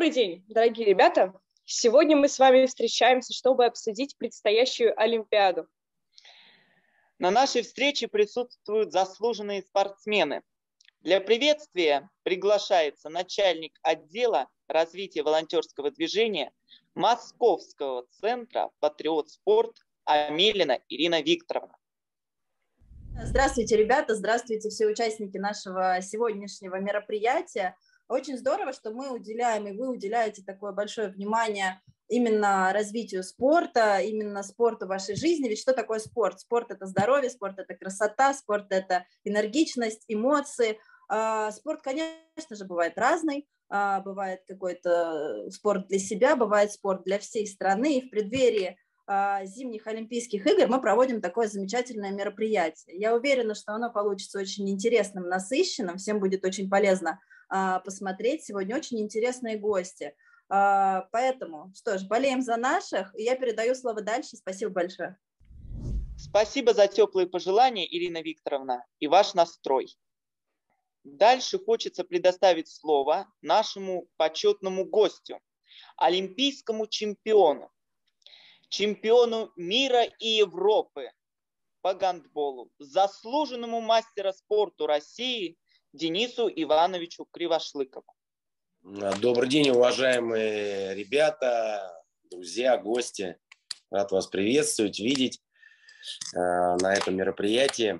Добрый день, дорогие ребята! Сегодня мы с вами встречаемся, чтобы обсудить предстоящую Олимпиаду. На нашей встрече присутствуют заслуженные спортсмены. Для приветствия приглашается начальник отдела развития волонтерского движения Московского центра «Патриот Спорт» Амелина Ирина Викторовна. Здравствуйте, ребята, здравствуйте все участники нашего сегодняшнего мероприятия. Очень здорово, что мы уделяем, и вы уделяете такое большое внимание именно развитию спорта, именно спорту в вашей жизни. Ведь что такое спорт? Спорт – это здоровье, спорт – это красота, спорт – это энергичность, эмоции. Спорт, конечно же, бывает разный. Бывает какой-то спорт для себя, бывает спорт для всей страны. И в преддверии зимних Олимпийских игр мы проводим такое замечательное мероприятие. Я уверена, что оно получится очень интересным, насыщенным, всем будет очень полезно посмотреть. Сегодня очень интересные гости. Поэтому, что ж, болеем за наших, и я передаю слово дальше. Спасибо большое. Спасибо за теплые пожелания, Ирина Викторовна, и ваш настрой. Дальше хочется предоставить слово нашему почетному гостю, олимпийскому чемпиону, чемпиону мира и Европы по гандболу, заслуженному мастеру спорта России Денису Ивановичу Кривошлыкову. Добрый день, уважаемые ребята, друзья, гости. Рад вас приветствовать, видеть на этом мероприятии.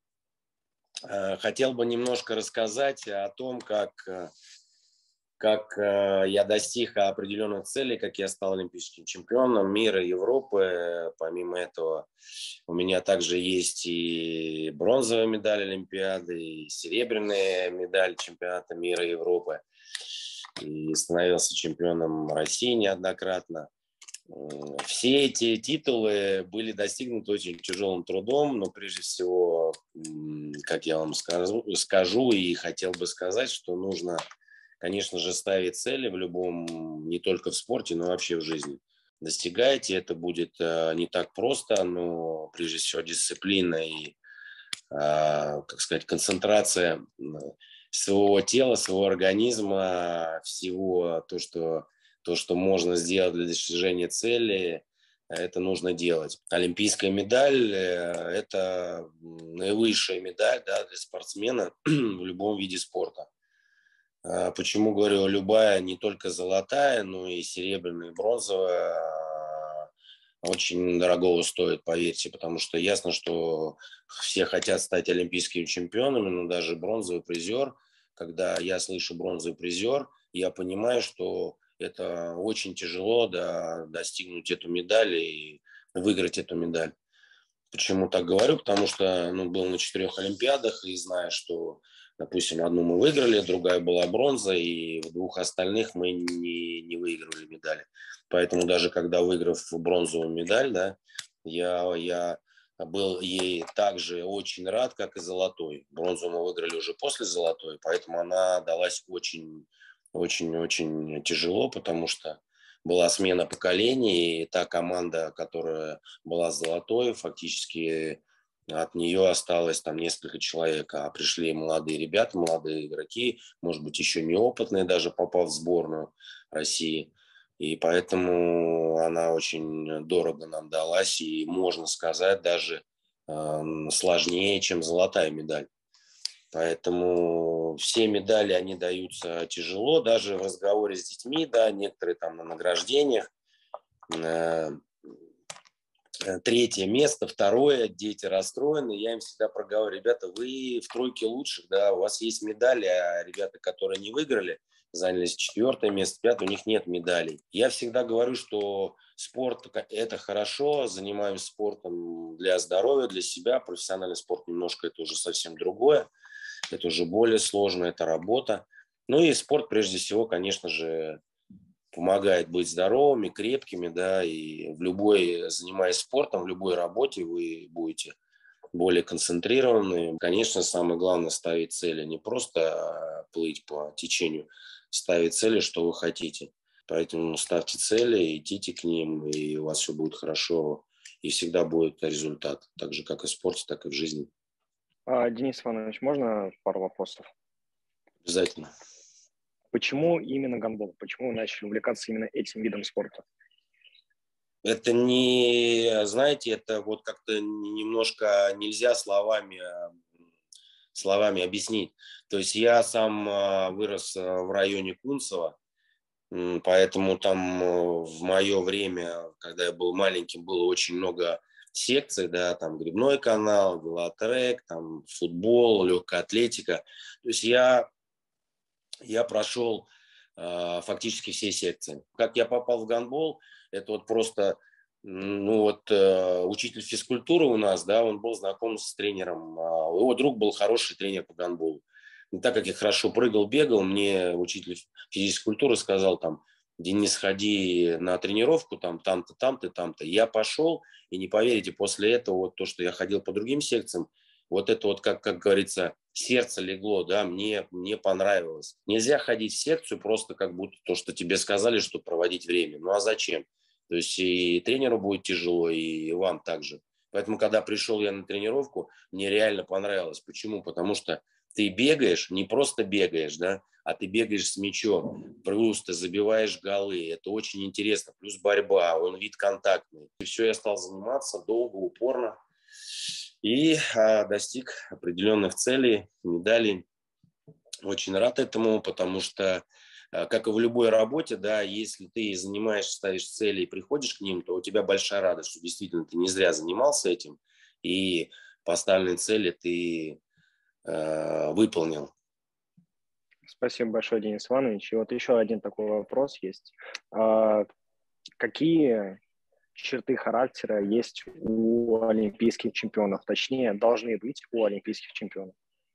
Хотел бы немножко рассказать о том, как я достиг определенных целей, как я стал олимпийским чемпионом мира, Европы. Помимо этого, у меня также есть и бронзовая медаль Олимпиады, и серебряная медаль чемпионата мира и Европы. И становился чемпионом России неоднократно. Все эти титулы были достигнуты очень тяжелым трудом, но прежде всего, как я вам скажу и хотел бы сказать, что нужно, конечно же, ставить цели в любом, не только в спорте, но вообще в жизни. Достигаете, это будет не так просто, но прежде всего дисциплина и, как сказать, концентрация своего тела, своего организма, всего то, что можно сделать для достижения цели, это нужно делать. Олимпийская медаль – это наивысшая медаль, да, для спортсмена в любом виде спорта. Почему говорю любая, не только золотая, но и серебряная, и бронзовая, очень дорогого стоит, поверьте, потому что ясно, что все хотят стать олимпийскими чемпионами, но даже бронзовый призер, когда я слышу бронзовый призер, я понимаю, что это очень тяжело достигнуть эту медаль и выиграть эту медаль. Почему так говорю? Потому что был на 4 Олимпиадах и знаю, что, допустим, одну мы выиграли, другая была бронза, и в 2 остальных мы не выигрывали медали. Поэтому даже когда, выиграв бронзовую медаль, да, я был ей также очень рад, как и золотой. Бронзу мы выиграли уже после золотой, поэтому она далась очень тяжело, потому что была смена поколений, и та команда, которая была золотой, фактически от нее осталось там несколько человек, а пришли молодые ребята, молодые игроки, может быть, еще неопытные, даже попав в сборную России. И поэтому она очень дорого нам далась, и, можно сказать, даже сложнее, чем золотая медаль. Поэтому все медали, они даются тяжело, даже в разговоре с детьми, да, некоторые там на награждениях. 3 место, 2, дети расстроены, я им всегда проговариваю: ребята, вы в 3 лучших, да, у вас есть медали, а ребята, которые не выиграли, занялись 4 место, 5, у них нет медалей. Я всегда говорю, что спорт – это хорошо, занимаемся спортом для здоровья, для себя, профессиональный спорт немножко это уже совсем другое. Это уже более сложно, это работа. Ну и спорт, прежде всего, конечно же, помогает быть здоровыми, крепкими, да, и занимаясь спортом, в любой работе вы будете более концентрированы. Конечно, самое главное – ставить цели, не просто плыть по течению, ставить цели, что вы хотите. Поэтому ставьте цели, идите к ним, и у вас все будет хорошо, и всегда будет результат, так же, как и в спорте, так и в жизни. Денис Иванович, можно пару вопросов? Обязательно. Почему именно гандбол? Почему вы начали увлекаться именно этим видом спорта? Это не, знаете, это вот как-то немножко нельзя словами объяснить. То есть я сам вырос в районе Кунцево, поэтому там в мое время, когда я был маленьким, было очень много секций, да, там гребной канал, велотрек, там футбол, легкая атлетика. То есть я прошел фактически все секции. Как я попал в гандбол, это вот просто, ну вот учитель физкультуры у нас, да, он был знаком с тренером, его друг был хороший тренер по гандболу. И так как я хорошо прыгал, бегал, мне учитель физической культуры сказал там: Денис, ходи на тренировку, там, там-то, там-то, там-то. Я пошел, и не поверите, после этого вот то, что я ходил по другим секциям, вот это вот, как говорится, сердце легло, да, мне понравилось. Нельзя ходить в секцию просто как будто то, что тебе сказали, что проводить время. Ну а зачем? То есть и тренеру будет тяжело, и вам также. Поэтому, когда пришел я на тренировку, мне реально понравилось. Почему? Потому что ты бегаешь, не просто бегаешь, да, а ты бегаешь с мячом, плюс ты забиваешь голы. Это очень интересно. Плюс борьба, он вид контактный. И все, я стал заниматься долго, упорно. И достиг определенных целей, медалей. Очень рад этому, потому что, как и в любой работе, да, если ты занимаешься, ставишь цели и приходишь к ним, то у тебя большая радость, что действительно ты не зря занимался этим, и поставленные цели ты выполнил. Спасибо большое, Денис Иванович. И вот еще один такой вопрос есть. Какие черты характера есть у олимпийских чемпионов? Точнее, должны быть у олимпийских чемпионов.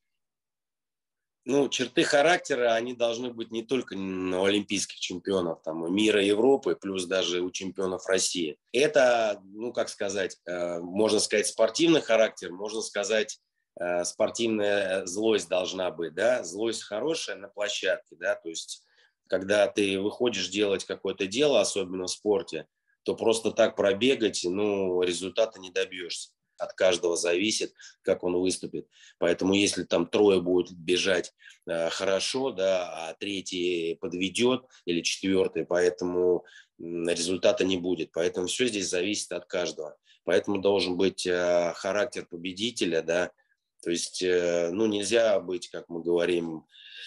Ну, черты характера, они должны быть не только у олимпийских чемпионов там, мира, Европы, плюс даже у чемпионов России. Это, ну, как сказать, можно сказать, спортивный характер, можно сказать, спортивная злость должна быть, да, злость хорошая на площадке, да, то есть, когда ты выходишь делать какое-то дело, особенно в спорте, то просто так пробегать, ну, результата не добьешься. От каждого зависит, как он выступит. Поэтому если там трое будут бежать хорошо, да, а третий подведет или четвертый, поэтому результата не будет. Поэтому все здесь зависит от каждого. Поэтому должен быть характер победителя, да, то есть, ну, нельзя быть, как мы говорим,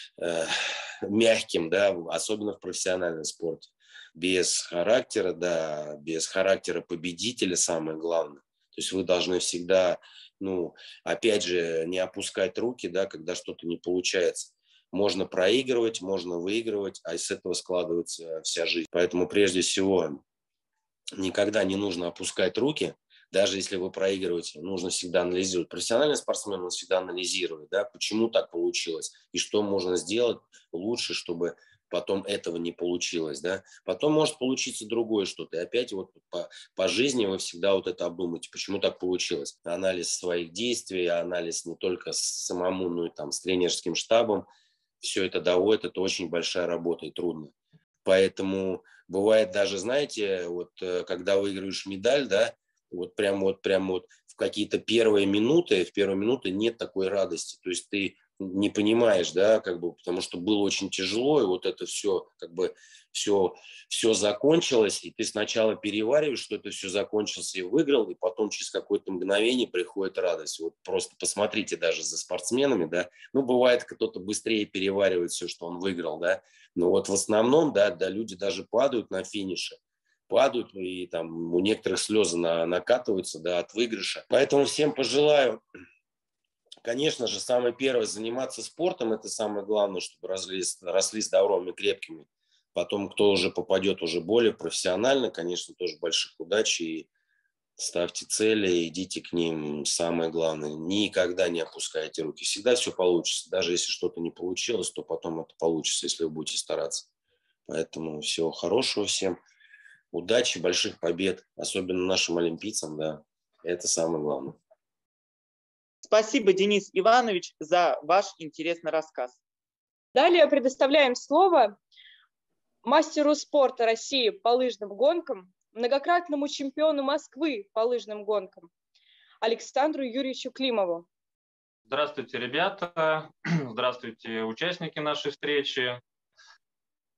мягким, да, особенно в профессиональном спорте. Без характера, да, без характера победителя самое главное. То есть вы должны всегда, ну, опять же, не опускать руки, да, когда что-то не получается. Можно проигрывать, можно выигрывать, а из этого складывается вся жизнь. Поэтому прежде всего никогда не нужно опускать руки. Даже если вы проигрываете, нужно всегда анализировать. Профессиональный спортсмен, он всегда анализирует, да, почему так получилось и что можно сделать лучше, чтобы потом этого не получилось, да. Потом может получиться другое что-то. И опять вот по жизни вы всегда вот это обдумаете, почему так получилось. Анализ своих действий, анализ не только самому, но и там с тренерским штабом. Все это доводит, это очень большая работа и трудно. Поэтому бывает даже, знаете, вот когда выигрываешь медаль, да, вот прям вот в какие-то в первые минуты нет такой радости. То есть ты не понимаешь, да, как бы, потому что было очень тяжело, и вот это все, как бы, все закончилось, и ты сначала перевариваешь, что это все закончилось и выиграл, и потом через какое-то мгновение приходит радость. Вот просто посмотрите даже за спортсменами, да, ну, бывает, кто-то быстрее переваривает все, что он выиграл, да, но вот в основном, да, люди даже падают на финише, падают, и там у некоторых слезы накатываются, да, от выигрыша. Поэтому всем пожелаю, конечно же, самое первое, заниматься спортом, это самое главное, чтобы росли здоровыми, крепкими. Потом, кто уже попадет уже более профессионально, конечно, тоже больших удач, и ставьте цели, идите к ним. Самое главное, никогда не опускайте руки. Всегда все получится. Даже если что-то не получилось, то потом это получится, если вы будете стараться. Поэтому всего хорошего всем. Удачи, больших побед, особенно нашим олимпийцам, да, это самое главное. Спасибо, Денис Иванович, за ваш интересный рассказ. Далее предоставляем слово мастеру спорта России по лыжным гонкам, многократному чемпиону Москвы по лыжным гонкам Александру Юрьевичу Климову. Здравствуйте, ребята. Здравствуйте, участники нашей встречи.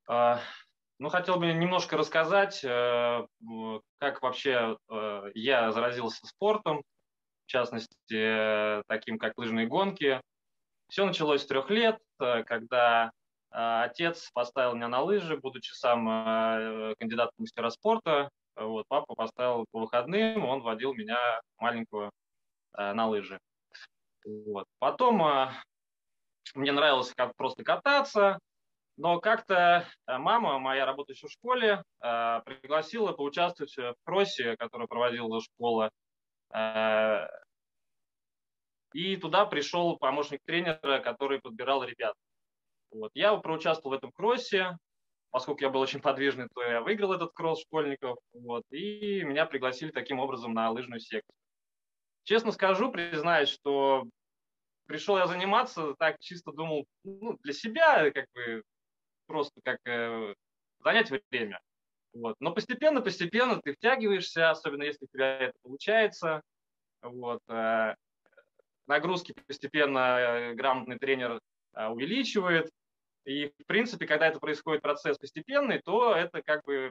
Ну, хотел бы немножко рассказать, как вообще я заразился спортом, в частности, таким как лыжные гонки. Все началось с 3 лет, когда отец поставил меня на лыжи, будучи сам кандидатом в мастера спорта. Вот, папа поставил по выходным, он водил меня маленького на лыжи. Вот. Потом мне нравилось просто кататься, но как-то мама моя, работающая в школе, пригласила поучаствовать в кроссе, который проводила школа. И туда пришел помощник тренера, который подбирал ребят. Вот. Я проучаствовал в этом кроссе. Поскольку я был очень подвижный, то я выиграл этот кросс школьников. Вот, и меня пригласили таким образом на лыжную секцию. Честно скажу, признаюсь, что пришел я заниматься, так чисто думал, для себя, как бы, просто как занять время. Вот. Но постепенно ты втягиваешься, особенно если у тебя это получается. Вот. Нагрузки постепенно грамотный тренер увеличивает. И, в принципе, когда это происходит процесс постепенный, то это как бы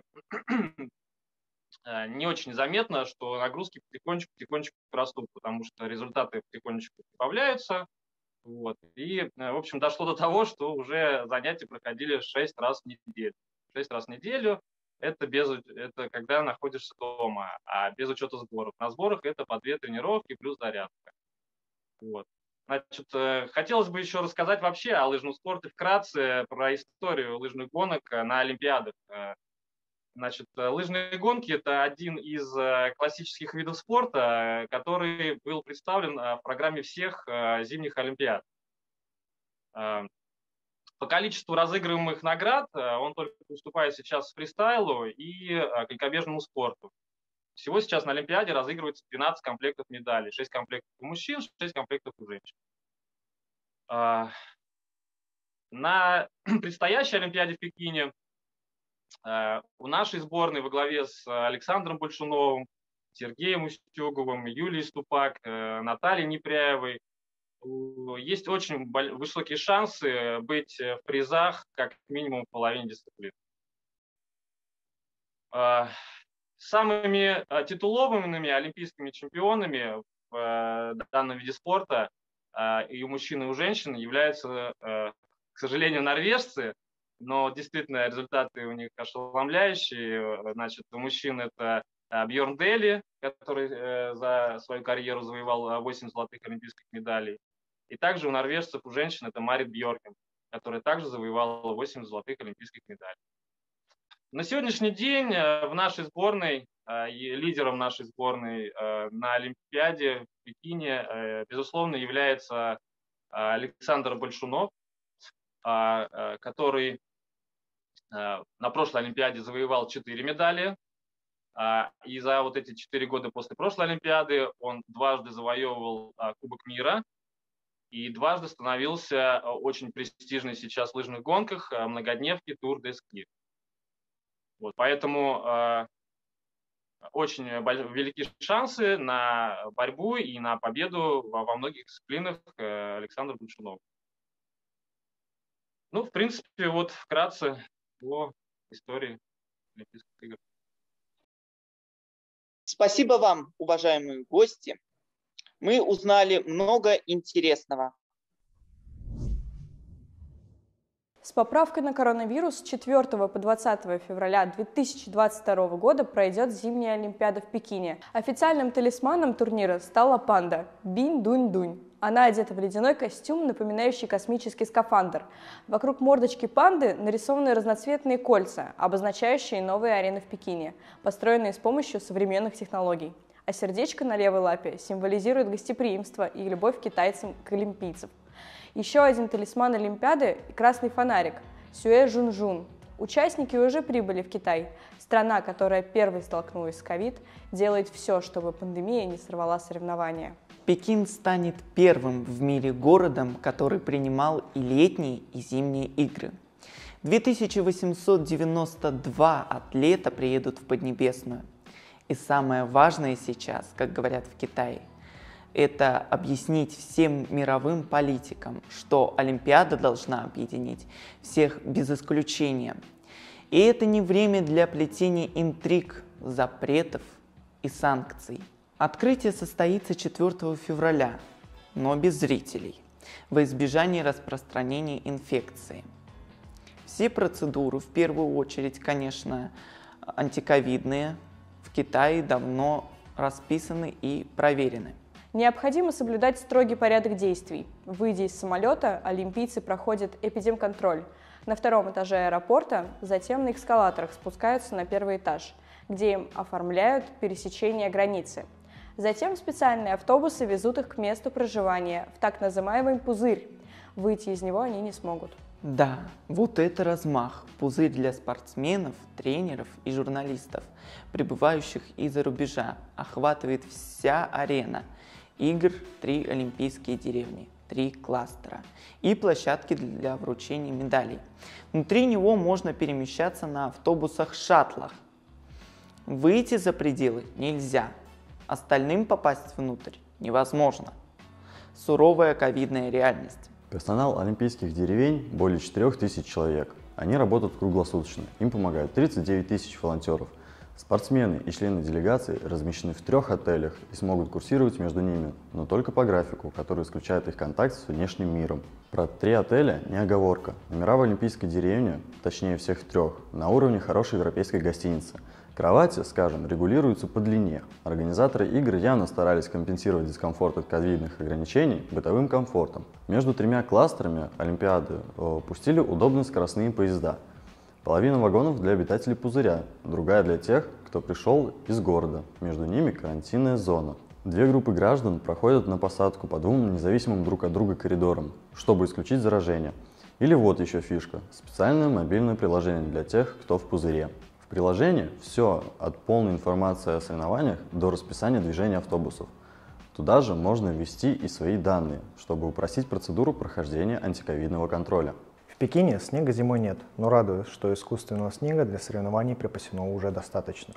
не очень заметно, что нагрузки потихонечку растут, потому что результаты потихонечку прибавляются. Вот. И, в общем, дошло до того, что уже занятия проходили 6 раз в неделю. 6 раз в неделю это когда находишься дома, а без учета сборов. На сборах это по 2 тренировки плюс зарядка. Вот. Значит, хотелось бы еще рассказать вообще о лыжном спорте вкратце, про историю лыжных гонок на Олимпиадах. Значит, лыжные гонки – это один из классических видов спорта, который был представлен в программе всех зимних Олимпиад. По количеству разыгрываемых наград он только уступает сейчас фристайлу и конькобежному спорту. Всего сейчас на Олимпиаде разыгрывается 12 комплектов медалей. 6 комплектов у мужчин, 6 комплектов у женщин. На предстоящей Олимпиаде в Пекине у нашей сборной во главе с Александром Большуновым, Сергеем Устюговым, Юлией Ступак, Натальей Непряевой есть очень высокие шансы быть в призах как минимум в половине дисциплин. Самыми титулованными олимпийскими чемпионами в данном виде спорта и у мужчин, и у женщин являются, к сожалению, норвежцы, но действительно результаты у них ошеломляющие. Значит, у мужчин это Бьорн Дели, который за свою карьеру завоевал 8 золотых олимпийских медалей. И также у норвежцев, у женщин это Марит Бьоркен, которая также завоевала 8 золотых олимпийских медалей. На сегодняшний день в нашей сборной, лидером нашей сборной на Олимпиаде в Пекине, безусловно, является Александр Большунов, который на прошлой Олимпиаде завоевал 4 медали. И за вот эти 4 года после прошлой Олимпиады он дважды завоевывал Кубок мира и дважды становился очень престижной сейчас в лыжных гонках многодневки Тур де Ски. Вот, поэтому очень велики шансы на борьбу и на победу во многих дисциплинах Александра Большунова. Ну, в принципе, вот вкратце по истории Олимпийских игр. Спасибо вам, уважаемые гости. Мы узнали много интересного. С поправкой на коронавирус с 4 по 20 февраля 2022 года пройдет зимняя Олимпиада в Пекине. Официальным талисманом турнира стала панда Бинь-Дунь-Дунь. Она одета в ледяной костюм, напоминающий космический скафандр. Вокруг мордочки панды нарисованы разноцветные кольца, обозначающие новые арены в Пекине, построенные с помощью современных технологий. А сердечко на левой лапе символизирует гостеприимство и любовь китайцам к олимпийцам. Еще один талисман Олимпиады – красный фонарик – Сюэ-Жун-Жун. Участники уже прибыли в Китай. Страна, которая первой столкнулась с ковид, делает все, чтобы пандемия не сорвала соревнования. Пекин станет первым в мире городом, который принимал и летние, и зимние игры. 2892 атлета приедут в Поднебесную. И самое важное сейчас, как говорят в Китае, это объяснить всем мировым политикам, что Олимпиада должна объединить всех без исключения. И это не время для плетения интриг, запретов и санкций. Открытие состоится 4 февраля, но без зрителей, во избежание распространения инфекции. Все процедуры, в первую очередь, конечно, антиковидные, в Китае давно расписаны и проверены. Необходимо соблюдать строгий порядок действий. Выйдя из самолета, олимпийцы проходят эпидемконтроль. На 2-м этаже аэропорта, затем на эскалаторах спускаются на 1-й этаж, где им оформляют пересечение границы. Затем специальные автобусы везут их к месту проживания, в так называемый пузырь. Выйти из него они не смогут. Да, вот это размах. Пузырь для спортсменов, тренеров и журналистов, прибывающих из-за рубежа, охватывает вся арена игр, 3 олимпийские деревни, 3 кластера и площадки для вручения медалей. Внутри него можно перемещаться на автобусах-шаттлах. Выйти за пределы нельзя. Остальным попасть внутрь невозможно. Суровая ковидная реальность. Персонал олимпийских деревень более 4000 человек. Они работают круглосуточно. Им помогают 39 тысяч волонтеров. Спортсмены и члены делегации размещены в 3 отелях и смогут курсировать между ними, но только по графику, который исключает их контакт с внешним миром. Про 3 отеля не оговорка. Номера в олимпийской деревне, точнее всех 3, на уровне хорошей европейской гостиницы. Кровати, скажем, регулируются по длине. Организаторы игр явно старались компенсировать дискомфорт от ковидных ограничений бытовым комфортом. Между 3 кластерами Олимпиады пустили удобные скоростные поезда. Половина вагонов для обитателей пузыря, другая для тех, кто пришел из города. Между ними карантинная зона. 2 группы граждан проходят на посадку по 2 независимым друг от друга коридорам, чтобы исключить заражение. Или вот еще фишка – специальное мобильное приложение для тех, кто в пузыре. В приложении все от полной информации о соревнованиях до расписания движения автобусов. Туда же можно ввести и свои данные, чтобы упростить процедуру прохождения антиковидного контроля. В Пекине снега зимой нет, но радует, что искусственного снега для соревнований припасено уже достаточно.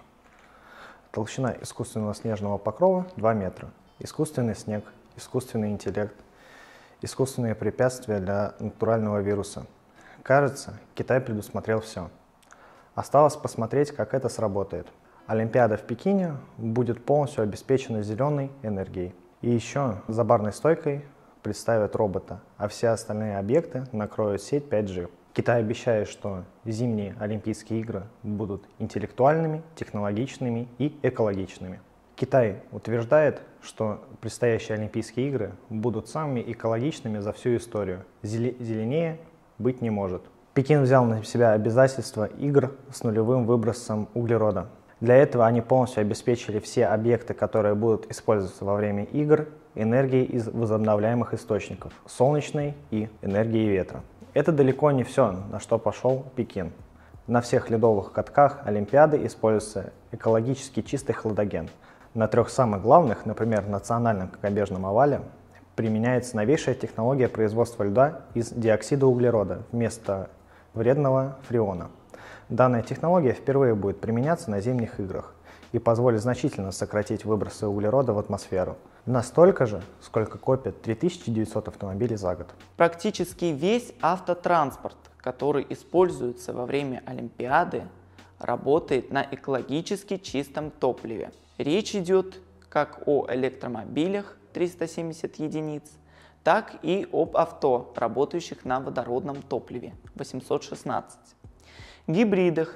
Толщина искусственного снежного покрова 2 метра. Искусственный снег, искусственный интеллект, искусственные препятствия для натурального вируса. Кажется, Китай предусмотрел все. Осталось посмотреть, как это сработает. Олимпиада в Пекине будет полностью обеспечена зеленой энергией. И еще за барной стойкой представят робота, а все остальные объекты накроют сеть 5G. Китай обещает, что зимние Олимпийские игры будут интеллектуальными, технологичными и экологичными. Китай утверждает, что предстоящие Олимпийские игры будут самыми экологичными за всю историю. Зеленее быть не может. Пекин взял на себя обязательства игр с нулевым выбросом углерода. Для этого они полностью обеспечили все объекты, которые будут использоваться во время игр, энергией из возобновляемых источников – солнечной и энергии ветра. Это далеко не все, на что пошел Пекин. На всех ледовых катках Олимпиады используется экологически чистый хладоген. На 3 самых главных, например, национальном конькобежном овале, применяется новейшая технология производства льда из диоксида углерода вместо вредного фреона. Данная технология впервые будет применяться на зимних играх и позволит значительно сократить выбросы углерода в атмосферу. Настолько же, сколько копят 3900 автомобилей за год. Практически весь автотранспорт, который используется во время Олимпиады, работает на экологически чистом топливе. Речь идет как о электромобилях 370 единиц, так и об авто, работающих на водородном топливе 816, гибридах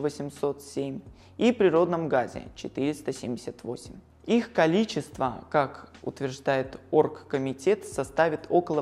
1807 и природном газе 478. Их количество, как утверждает Оргкомитет, составит около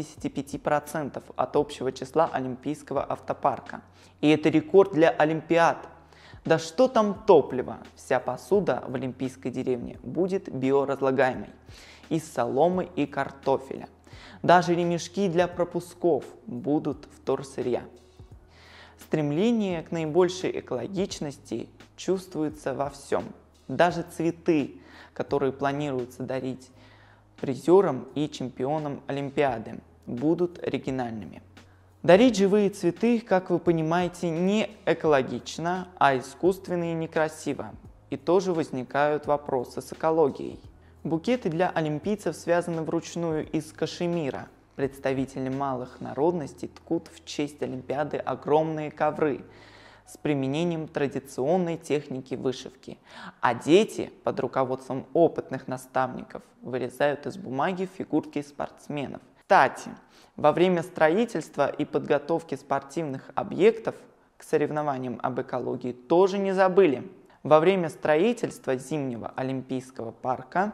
85% от общего числа олимпийского автопарка. И это рекорд для Олимпиад. Да что там топливо? Вся посуда в олимпийской деревне будет биоразлагаемой из соломы и картофеля. Даже ремешки для пропусков будут вторсырья. Стремление к наибольшей экологичности чувствуется во всем. Даже цветы, которые планируется дарить призерам и чемпионам Олимпиады, будут оригинальными. Дарить живые цветы, как вы понимаете, не экологично, а искусственно и некрасиво. И тоже возникают вопросы с экологией. Букеты для олимпийцев связаны вручную из кашемира. Представители малых народностей ткут в честь Олимпиады огромные ковры с применением традиционной техники вышивки, а дети под руководством опытных наставников вырезают из бумаги фигурки спортсменов. Кстати, во время строительства и подготовки спортивных объектов к соревнованиям об экологии тоже не забыли. Во время строительства зимнего Олимпийского парка,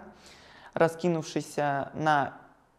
раскинувшийся на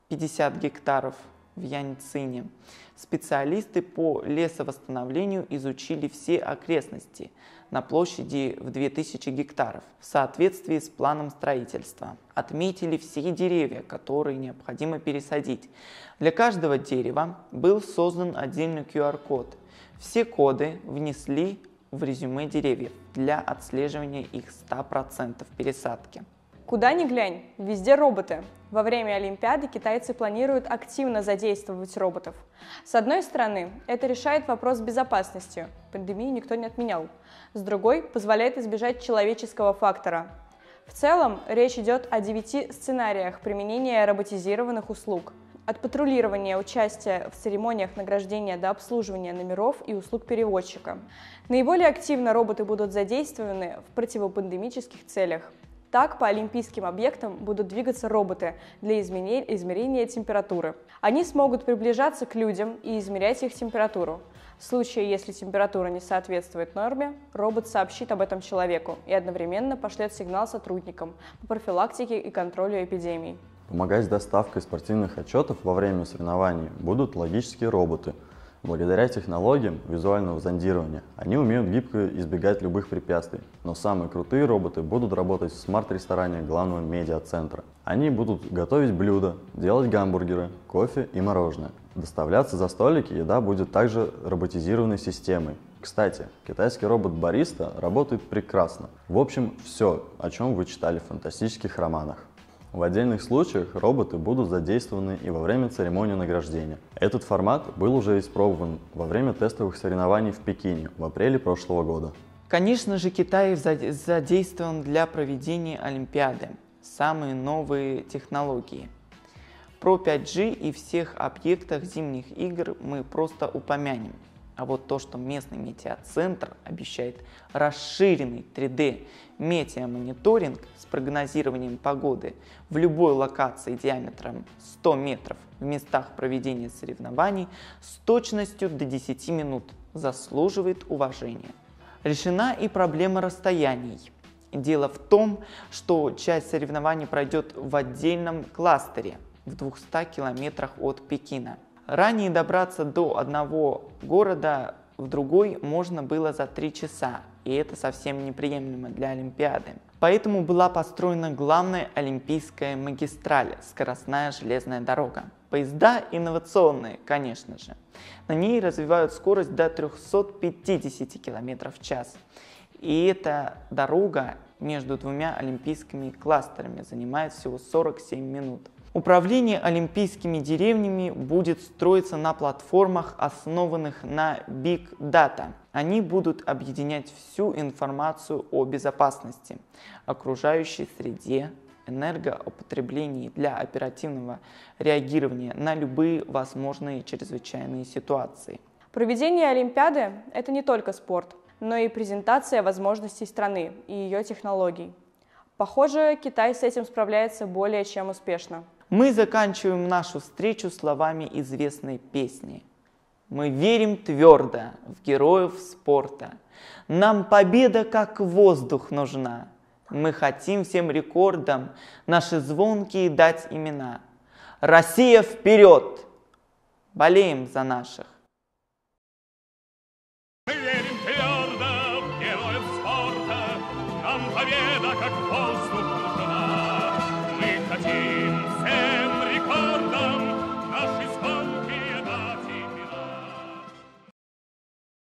50 гектаров в Яньцине, специалисты по лесовосстановлению изучили все окрестности на площади в 2000 гектаров в соответствии с планом строительства. Отметили все деревья, которые необходимо пересадить. Для каждого дерева был создан отдельный QR-код. Все коды внесли в резюме деревьев для отслеживания их 100% пересадки. Куда ни глянь, везде роботы. Во время Олимпиады китайцы планируют активно задействовать роботов. С одной стороны, это решает вопрос с безопасностью. Пандемию никто не отменял. С другой, позволяет избежать человеческого фактора. В целом, речь идет о 9 сценариях применения роботизированных услуг. От патрулирования участия в церемониях награждения до обслуживания номеров и услуг переводчика. Наиболее активно роботы будут задействованы в противопандемических целях. Так, по олимпийским объектам будут двигаться роботы для измерения температуры. Они смогут приближаться к людям и измерять их температуру. В случае, если температура не соответствует норме, робот сообщит об этом человеку и одновременно пошлет сигнал сотрудникам по профилактике и контролю эпидемий. Помогать с доставкой спортивных отчетов во время соревнований будут логические роботы. Благодаря технологиям визуального зондирования они умеют гибко избегать любых препятствий. Но самые крутые роботы будут работать в смарт-ресторане главного медиа-центра. Они будут готовить блюда, делать гамбургеры, кофе и мороженое. Доставляться за столики еда будет также роботизированной системой. Кстати, китайский робот-бариста работает прекрасно. В общем, все, о чем вы читали в фантастических романах. В отдельных случаях роботы будут задействованы и во время церемонии награждения. Этот формат был уже испробован во время тестовых соревнований в Пекине в апреле прошлого года. Конечно же, Китай задействован для проведения Олимпиады. Самые новые технологии. Про 5G и всех объектах зимних игр мы просто упомянем. А вот то, что местный метеоцентр обещает расширенный 3D метеомониторинг с прогнозированием погоды в любой локации диаметром 100 метров в местах проведения соревнований с точностью до 10 минут, заслуживает уважения. Решена и проблема расстояний. Дело в том, что часть соревнований пройдет в отдельном кластере в 200 километрах от Пекина. Ранее добраться до одного города в другой можно было за 3 часа, и это совсем неприемлемо для Олимпиады. Поэтому была построена главная олимпийская магистраль, скоростная железная дорога. Поезда инновационные, конечно же. На ней развивают скорость до 350 км в час. И эта дорога между двумя олимпийскими кластерами занимает всего 47 минут. Управление олимпийскими деревнями будет строиться на платформах, основанных на Big Data. Они будут объединять всю информацию о безопасности, окружающей среде, энергоупотреблении для оперативного реагирования на любые возможные чрезвычайные ситуации. Проведение Олимпиады – это не только спорт, но и презентация возможностей страны и ее технологий. Похоже, Китай с этим справляется более чем успешно. Мы заканчиваем нашу встречу словами известной песни. Мы верим твердо в героев спорта. Нам победа как воздух нужна. Мы хотим всем рекордам наши звонкие дать имена. Россия вперед! Болеем за наших.